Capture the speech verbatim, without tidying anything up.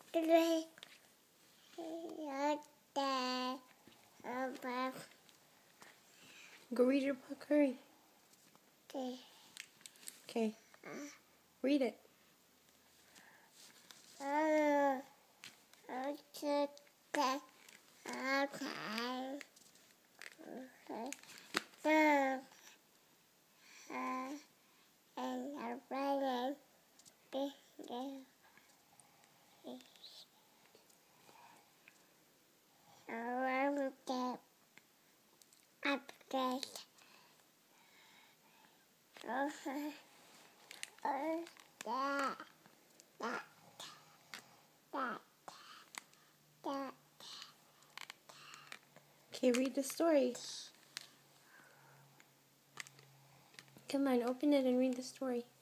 three, Go read your book, hurry. Okay. Read it. Uh, okay. Okay. Okay. So, uh, and I'm writing this down. I want to get upstairs. Okay. Oh, that, that, that, that. Okay, read the story. Come on, open it and read the story.